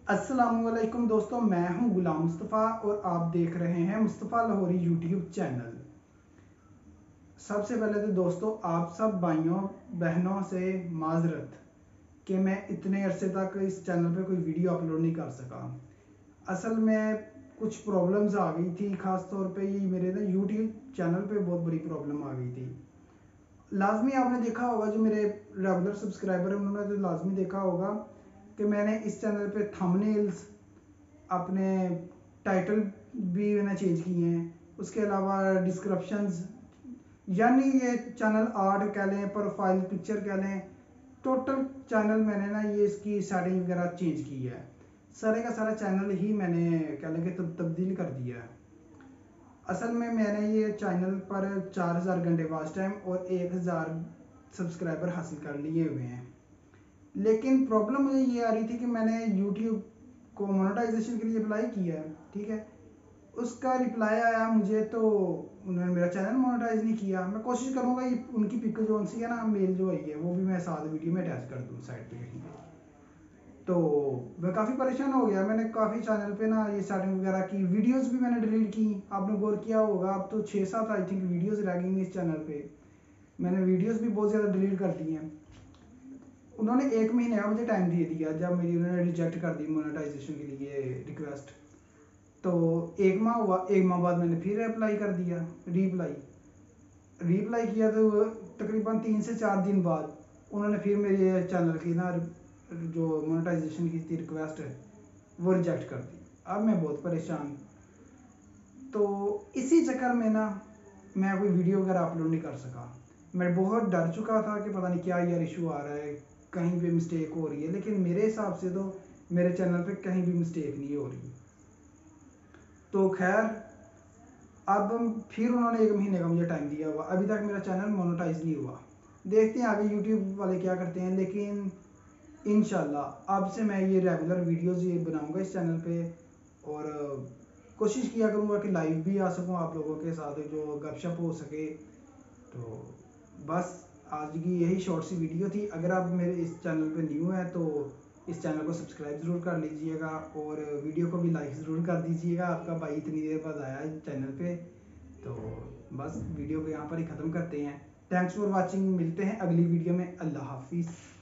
अस्सलामुअलैकुम दोस्तों, मैं हूं गुलाम मुस्तफ़ा और आप देख रहे हैं मुस्तफ़ा लाहौरी यूट्यूब चैनल। सबसे पहले तो दोस्तों आप सब भाइयों बहनों से माजरत कि मैं इतने अरसे तक इस चैनल पे कोई वीडियो अपलोड नहीं कर सका। असल में कुछ प्रॉब्लम्स आ गई थी, ख़ास तौर पे ये मेरे ना यूट्यूब चैनल पे बहुत बड़ी प्रॉब्लम आ गई थी। लाजमी आपने देखा होगा, जो मेरे रेगुलर सब्सक्राइबर हैं उन्होंने तो लाजमी देखा होगा कि मैंने इस चैनल पे थंबनेल्स, अपने टाइटल भी मैंने चेंज किए हैं, उसके अलावा डिस्क्रिप्शंस, यानी ये चैनल आर्ट कह लें, प्रोफाइल पिक्चर कह लें, टोटल चैनल मैंने ना ये इसकी सेटिंग वगैरह चेंज की है। सारे का सारा चैनल ही मैंने कह लें कि तब्दील कर दिया है। असल में मैंने ये चैनल पर 4000 घंटे वॉच टाइम और 1000 सब्सक्राइबर हासिल कर लिए हुए हैं। लेकिन प्रॉब्लम मुझे ये आ रही थी कि मैंने यूट्यूब को मोनेटाइजेशन के लिए अप्लाई किया है, ठीक है, उसका रिप्लाई आया मुझे तो उन्होंने मेरा चैनल मोनेटाइज नहीं किया। मैं कोशिश करूँगा ये उनकी पिक जो सी है ना, मेल जो आई है, वो भी मैं साथ वीडियो में अटैच कर दूँ साइड पे कहीं पे। तो मैं काफ़ी परेशान हो गया। मैंने काफ़ी चैनल पे ना ये सेटिंग वगैरह की, वीडियोस भी मैंने डिलीट की। आपने गौर किया होगा, अब तो 6-7 आई थिंक वीडियोस रह गई हैं इस चैनल पे। मैंने वीडियोस भी बहुत ज़्यादा डिलीट कर दी हैं। उन्होंने 1 महीने का मुझे टाइम दे दिया, जब मेरी उन्होंने रिजेक्ट कर दी मोनेटाइजेशन के लिए रिक्वेस्ट। तो 1 माह हुआ, 1 माह बाद मैंने फिर अप्लाई कर दिया, रीअप्लाई किया तो तकरीबन 3 से 4 दिन बाद उन्होंने फिर मेरे चैनल की ना जो मोनेटाइजेशन की थी रिक्वेस्ट है वो रिजेक्ट कर दी। अब मैं बहुत परेशान, तो इसी चक्कर में ना मैं कोई वीडियो वगैरह अपलोड नहीं कर सका। मैं बहुत डर चुका था कि पता नहीं क्या यार इशू आ रहा है, कहीं पे मिस्टेक हो रही है, लेकिन मेरे हिसाब से तो मेरे चैनल पे कहीं भी मिस्टेक नहीं हो रही। तो खैर, अब फिर उन्होंने 1 महीने का मुझे टाइम दिया हुआ, अभी तक मेरा चैनल मोनेटाइज नहीं हुआ। देखते हैं आगे यूट्यूब वाले क्या करते हैं, लेकिन इंशाल्लाह अब से मैं ये रेगुलर वीडियोस ये बनाऊंगा इस चैनल पे, और कोशिश किया करूँगा कि लाइव भी आ सकूँ आप लोगों के साथ, जो गपशप हो सके। तो बस आज की यही शॉर्ट सी वीडियो थी। अगर आप मेरे इस चैनल पे न्यू हैं तो इस चैनल को सब्सक्राइब ज़रूर कर लीजिएगा और वीडियो को भी लाइक ज़रूर कर दीजिएगा। आपका भाई इतनी देर बाद आया है चैनल पे। तो बस वीडियो को यहाँ पर ही ख़त्म करते हैं। थैंक्स फॉर वॉचिंग, मिलते हैं अगली वीडियो में। अल्लाह हाफिज़।